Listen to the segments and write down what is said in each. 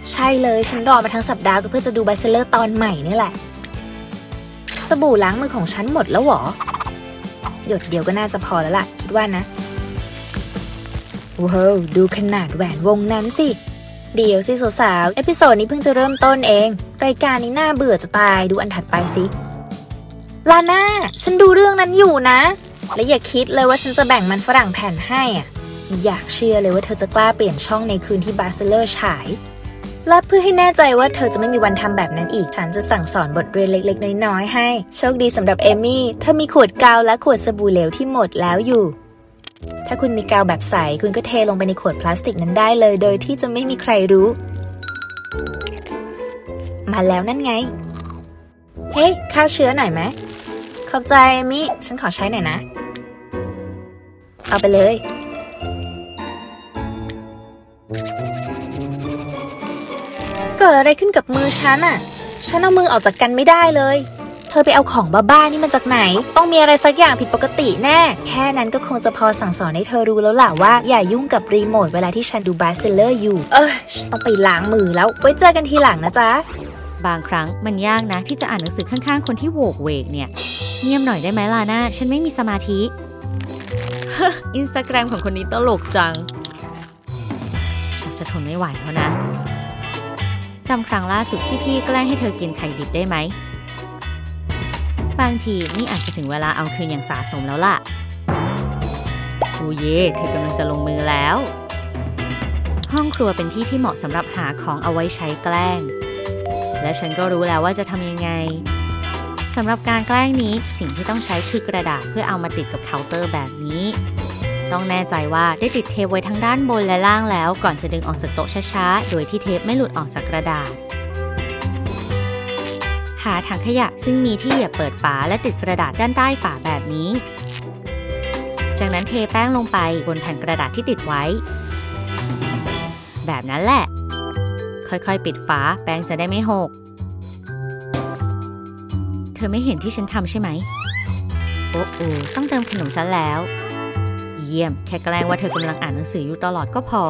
ใช่เลยฉันรอมาทั้งสัปดาห์ก็เพื่อจะดูแบชเลอร์ตอนใหม่นี่แหละสบู่ล้างมือของฉันหมดแล้วหรอหยดเดียวก็น่าจะพอแล้วล่ะคิดว่านะว้าวดูขนาดแหวนวงนั้นสิเดี๋ยวสิสาวๆเอพิโซดนี้เพิ่งจะเริ่มต้นเองรายการนี้น่าเบื่อจะตายดูอันถัดไปสิลาน่าฉันดูเรื่องนั้นอยู่นะและอย่าคิดเลยว่าฉันจะแบ่งมันฝรั่งแผ่นให้ไม่อยากเชื่อเลยว่าเธอจะกล้าเปลี่ยนช่องในคืนที่บาชเลอร์ฉายและเพื่อให้แน่ใจว่าเธอจะไม่มีวันทำแบบนั้นอีกฉันจะสั่งสอนบทเรียนเล็กๆน้อยๆให้โชคดีสำหรับเอมี่เธอมีขวดกาวและขวดสบู่เหลวที่หมดแล้วอยู่ถ้าคุณมีกาวแบบใสคุณก็เทลงไปในขวดพลาสติกนั้นได้เลยโดยที่จะไม่มีใครรู้มาแล้วนั่นไงเฮ้ยฆ่าเชื้อหน่อยไหมขอบใจเอมี่ฉันขอใช้หน่อยนะเอาไปเลยเกิดอะไรขึ้นกับมือฉันฉันเอามือออกจากกันไม่ได้เลยเธอไปเอาของบ้าๆนี่มาจากไหนต้องมีอะไรสักอย่างผิดปกติแน่แค่นั้นก็คงจะพอสั่งสอนให้เธอรู้แล้วล่ะว่าอย่ายุ่งกับรีโมทเวลาที่ฉันดูบาชเลอร์อยู่ฉันต้องไปล้างมือแล้วไว้เจอกันทีหลังนะจ๊ะบางครั้งมันยากนะที่จะอ่านหนังสือข้างๆคนที่โวกเวกเนี่ยเงียบหน่อยได้ไหมล่ะนะฉันไม่มีสมาธิ อินสตาแกรมของคนนี้ตลกจังฉันจะทนไม่ไหวแล้วนะจำครั้งล่าสุดที่พี่แกล้งให้เธอกินไข่ดิบได้ไหมบางทีนี่อาจจะถึงเวลาเอาคืนอย่างสาสมแล้วล่ะโอ้เย่เธอกำลังจะลงมือแล้วห้องครัวเป็นที่ที่เหมาะสำหรับหาของเอาไว้ใช้แกล้งและฉันก็รู้แล้วว่าจะทำยังไงสำหรับการแกล้งนี้สิ่งที่ต้องใช้คือกระดาษเพื่อเอามาติดกับเคาน์เตอร์แบบนี้ต้องแน่ใจว่าได้ติดเทปไว้ทั้งด้านบนและล่างแล้วก่อนจะดึงออกจากโต๊ะช้าๆโดยที่เทปไม่หลุดออกจากกระดาษหาถังขยะซึ่งมีที่เหยียบเปิดฝาและติดกระดาษด้านใต้ฝาแบบนี้จากนั้นเทแป้งลงไปบนแผ่นกระดาษที่ติดไว้แบบนั้นแหละค่อยๆปิดฝาแป้งจะได้ไม่หกเธอไม่เห็นที่ฉันทำใช่ไหมโอ้โหต้องเติมขนมซะแล้วเยี่ยมแค่แกล้งว่าเธอกำลังอ่านหนังสืออยู่ตลอดก็พอ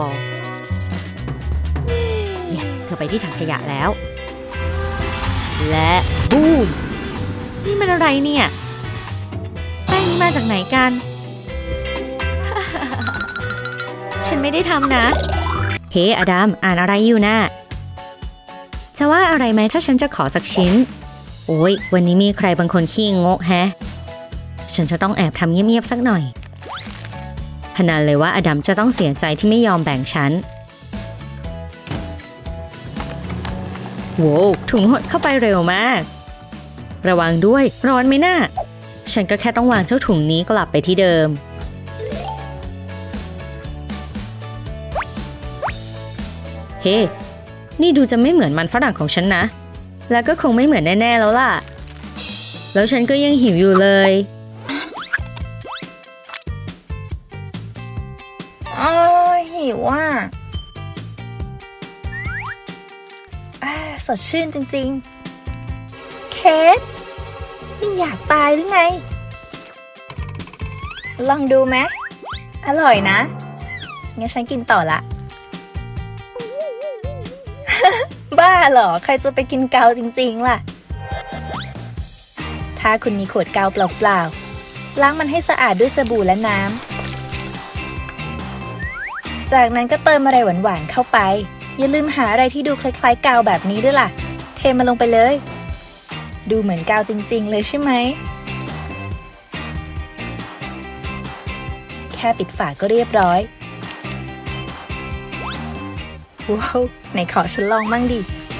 yes เธอไปที่ถังขยะแล้วและบูมนี่มันอะไรเนี่ยแป้งนี้มาจากไหนกัน ฉันไม่ได้ทำนะเฮ้อดัมอ่านอะไรอยู่นะจะว่าอะไรไหมถ้าฉันจะขอสักชิ้นโอ้ยวันนี้มีใครบางคนขี้งกแฮะฉันจะต้องแอบทำเงียบๆสักหน่อยพนันเลยว่าอดัมจะต้องเสียใจที่ไม่ยอมแบ่งฉันโว้วถุงหดเข้าไปเร็วมากระวังด้วยร้อนไหมน่ะฉันก็แค่ต้องวางเจ้าถุงนี้กลับไปที่เดิมเฮ้นี่ดูจะไม่เหมือนมันฝรั่งของฉันนะแล้วก็คงไม่เหมือนแน่ๆแล้วล่ะแล้วฉันก็ยังหิวอยู่เลยหิวสดชื่นจริงๆเคทนี่อยากตายหรือไงลองดูไหมอร่อยนะงั้นฉันกินต่อละ บ้าเหรอใครจะไปกินกาวจริงๆล่ะถ้าคุณมีขวดกาวเปล่าๆล้างมันให้สะอาดด้วยสบู่และน้ำจากนั้นก็เติมอะไรหวานๆเข้าไปอย่าลืมหาอะไรที่ดูคล้ายๆกาวแบบนี้ด้วยล่ะเทมันลงไปเลยดูเหมือนกาวจริงๆเลยใช่ไหมแค่ปิดฝาก็เรียบร้อยว้าวไหนขอฉันลองบ้างดิ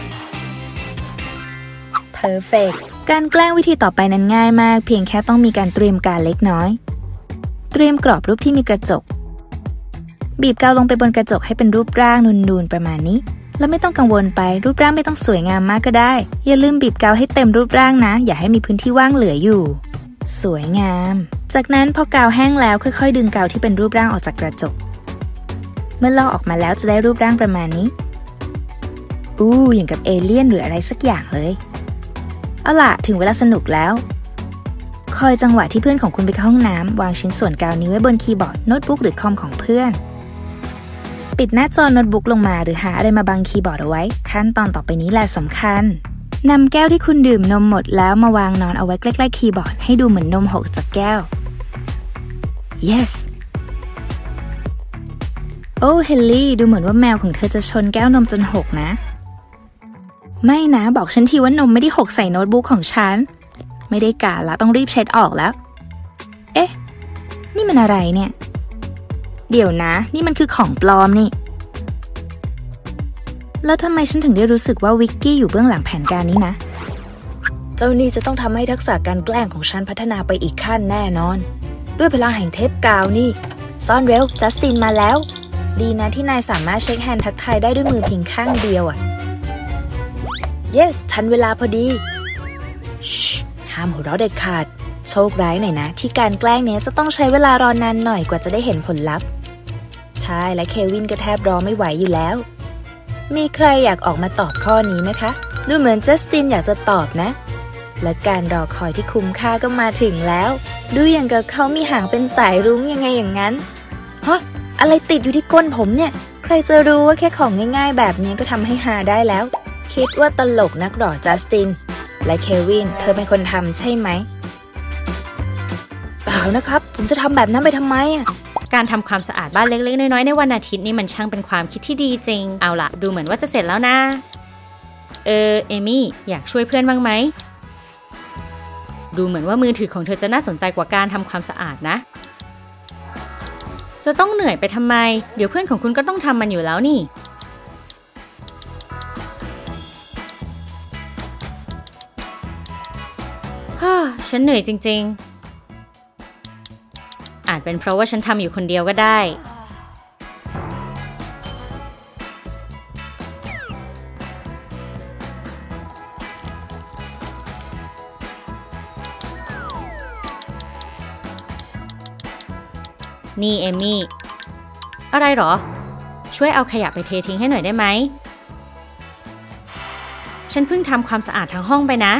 Perfect การแกล้งวิธีต่อไปนั้นง่ายมากเพียงแค่ต้องมีการเตรียมการเล็กน้อยเตรียมกรอบรูปที่มีกระจกบีบกาวลงไปบนกระจกให้เป็นรูปร่างนูนๆประมาณนี้แล้วไม่ต้องกังวลไปรูปร่างไม่ต้องสวยงามมากก็ได้อย่าลืมบีบกาวให้เต็มรูปร่างนะอย่าให้มีพื้นที่ว่างเหลืออยู่สวยงามจากนั้นพอกาวแห้งแล้วค่อยๆดึงกาวที่เป็นรูปร่างออกจากกระจกเมื่อลอกออกมาแล้วจะได้รูปร่างประมาณนี้อย่างกับเอเลี่ยนหรืออะไรสักอย่างเลยเอาล่ะถึงเวลาสนุกแล้วคอยจังหวะที่เพื่อนของคุณไปเข้าห้องน้ำวางชิ้นส่วนกาวนี้ไว้บนคีย์บอร์ดโน้ตบุ๊กหรือคอมของเพื่อนปิดหน้าจอโน้ตบุ๊กลงมาหรือหาอะไรมาบังคีย์บอร์ดเอาไว้ขั้นตอนต่อไปนี้แหละสำคัญนำแก้วที่คุณดื่มนมหมดแล้วมาวางนอนเอาไว้ใกล้ๆคีย์บอร์ดให้ดูเหมือนนมหกจากแก้ว yes โอ้เฮลลี่ดูเหมือนว่าแมวของเธอจะชนแก้วนมจนหกนะไม่นะบอกฉันทีว่านมไม่ได้หกใส่โน้ตบุ๊กของฉันไม่ได้การละต้องรีบเช็ดออกแล้วเอ๊ะนี่มันอะไรเนี่ยเดี๋ยวนะนี่มันคือของปลอมนี่แล้วทำไมฉันถึงได้รู้สึกว่าวิกกี้อยู่เบื้องหลังแผนการนี้นะเจ้านี่จะต้องทำให้ทักษะการแกล้งของฉันพัฒนาไปอีกขั้นแน่นอนด้วยพลังแห่งเทปกาวนี่ซ่อนเร็วจัสตินมาแล้วดีนะที่นายสามารถเช็คแฮนด์ทักทายได้ด้วยมือเพียงข้างเดียวอ่ะ yes ทันเวลาพอดีห้ามหัวเราะเด็ดขาดโชคร้ายหน่อยนะที่การแกล้งเนี้ยจะต้องใช้เวลารอนานหน่อยกว่าจะได้เห็นผลลัพธ์ใช่และเควินก็แทบรอไม่ไหวอยู่แล้วมีใครอยากออกมาตอบข้อนี้ไหมคะดูเหมือนจัสตินอยากจะตอบนะและการรอคอยที่คุ้มค่าก็มาถึงแล้วดูอย่างกับเขามีหางเป็นสายรุ้งยังไงอย่างนั้นฮะอะไรติดอยู่ที่ก้นผมเนี่ยใครจะรู้ว่าแค่ของง่ายๆแบบนี้ก็ทำให้หาได้แล้วคิดว่าตลกนักหรอจัสตินและเควินเธอเป็นคนทำใช่ไหมเปล่านะครับผมจะทำแบบนั้นไปทำไมอ่ะการทำความสะอาดบ้านเล็กๆน้อยๆในวันอาทิตย์นี่มันช่างเป็นความคิดที่ดีจริงเอาล่ะดูเหมือนว่าจะเสร็จแล้วนะเอมี่อยากช่วยเพื่อนบ้างไหมดูเหมือนว่ามือถือของเธอจะน่าสนใจกว่าการทำความสะอาดนะจะต้องเหนื่อยไปทำไมเดี๋ยวเพื่อนของคุณก็ต้องทำมันอยู่แล้วนี่ฉันเหนื่อยจริงๆอาจเป็นเพราะว่าฉันทำอยู่คนเดียวก็ได้นี่เอมี่อะไรหรอช่วยเอาขยะไปเททิ้งให้หน่อยได้ไหมฉันเพิ่งทำความสะอาดทั้งห้องไปนะ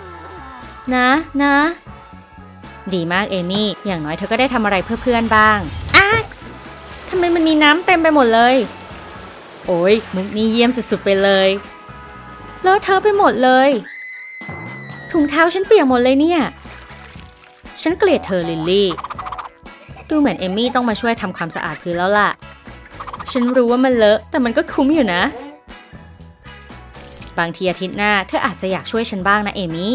ดีมากเอมี่อย่างน้อยเธอก็ได้ทำอะไรเพื่อเพื่อนบ้างอักซ์ทำไมมันมีน้ำเต็มไปหมดเลยโอ้ยมุกนี้เยี่ยมสุดๆไปเลยเลอะเทอะไปหมดเลยถุงเท้าฉันเปียกหมดเลยเนี่ยฉันเกลียดเธอลิลลี่ดูเหมือนเอมี่ต้องมาช่วยทำความสะอาดพื้นแล้วล่ะฉันรู้ว่ามันเลอะแต่มันก็คุ้มอยู่นะบางทีอาทิตย์หน้าเธออาจจะอยากช่วยฉันบ้างนะเอมี่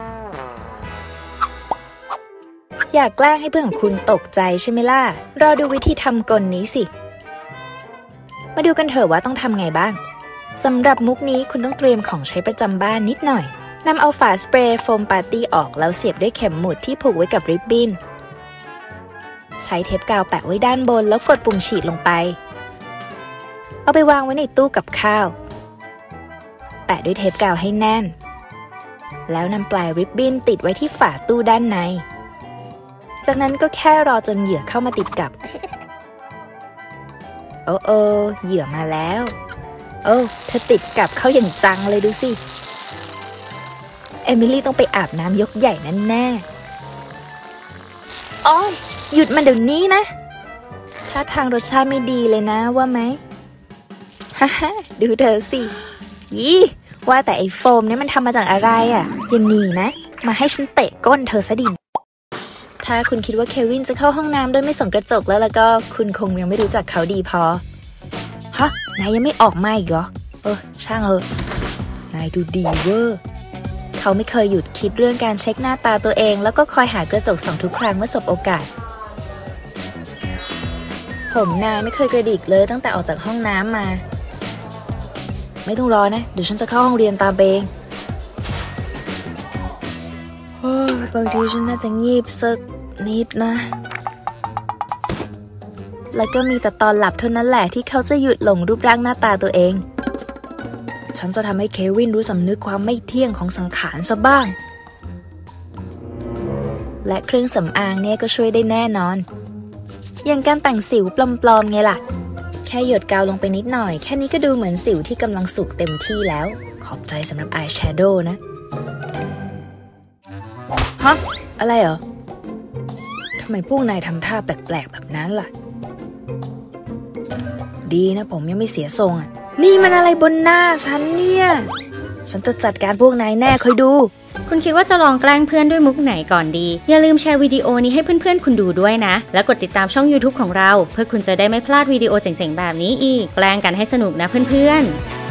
อยากแกล้งให้เพื่อนของคุณตกใจใช่ไหมล่ะรอดูวิธีทำกลนี้สิมาดูกันเถอะว่าต้องทำไงบ้างสำหรับมุกนี้คุณต้องเตรียมของใช้ประจำบ้านนิดหน่อยนำเอาฝาสเปรย์โฟมปาร์ตี้ออกแล้วเสียบด้วยเข็มหมุดที่ผูกไว้กับริบบิ้นใช้เทปกาวแปะไว้ด้านบนแล้วกดปุ่มฉีดลงไปเอาไปวางไว้ในตู้กับข้าวแปะด้วยเทปกาวให้แน่นแล้วนำปลายริบบิ้นติดไว้ที่ฝาตู้ด้านในจากนั้นก็แค่รอจนเหยื่อเข้ามาติดกับโอ้เหยื่อมาแล้วเธอติดกับเข้าอย่างจังเลยดูสิเอมิลี่ต้องไปอาบน้ำยกใหญ่แน่ๆอ้อยหยุดมันเดี๋ยวนี้นะถ้าทางรสชาติไม่ดีเลยนะว่าไหมฮ่าดูเธอสิยี่ว่าแต่ไอ้โฟมนี่มันทำมาจากอะไรอ่ะยังหนีนะมาให้ฉันเตะก้นเธอซะดิถ้าคุณคิดว่าเควินจะเข้าห้องน้ำโดยไม่ส่องกระจกแล้วก็คุณคงยังไม่รู้จักเขาดีพอฮะนายยังไม่ออกมาอีกเหรอช่างเหอะนายดูดีเวอร์เขาไม่เคยหยุดคิดเรื่องการเช็คหน้าตาตัวเองแล้วก็คอยหากระจกส่องทุกครั้งเมื่อสบโอกาสผมนายไม่เคยกระดิกเลยตั้งแต่ออกจากห้องน้ำมาไม่ต้องรอนะเดี๋ยวฉันจะเข้าห้องเรียนตามเองบางทีฉันน่าจะงีบสักนิดนะแล้วก็มีแต่ตอนหลับเท่านั้นแหละที่เขาจะหยุดหลงรูปร่างหน้าตาตัวเองฉันจะทำให้เควินรู้สำนึกความไม่เที่ยงของสังขารซะบ้างและเครื่องสำอางเนี่ยก็ช่วยได้แน่นอนอย่างการแต่งสิวปลอมๆไงล่ะแค่หยดกาวลงไปนิดหน่อยแค่นี้ก็ดูเหมือนสิวที่กำลังสุกเต็มที่แล้วขอบใจสำหรับอายแชโดว์นะฮะอะไรเหรอทำไมพวกนายทำท่าแปลกๆแบบนั้นล่ะดีนะผมยังไม่เสียทรงอ่ะนี่มันอะไรบนหน้าฉันเนี่ยฉันจะจัดการพวกนายแน่คอยดูคุณคิดว่าจะลองแกล้งเพื่อนด้วยมุกไหนก่อนดีอย่าลืมแชร์วิดีโอนี้ให้เพื่อนๆคุณดูด้วยนะและกดติดตามช่อง YouTube ของเราเพื่อคุณจะได้ไม่พลาดวิดีโอเจ๋งๆแบบนี้อีกแกล้งกันให้สนุกนะเพื่อนๆ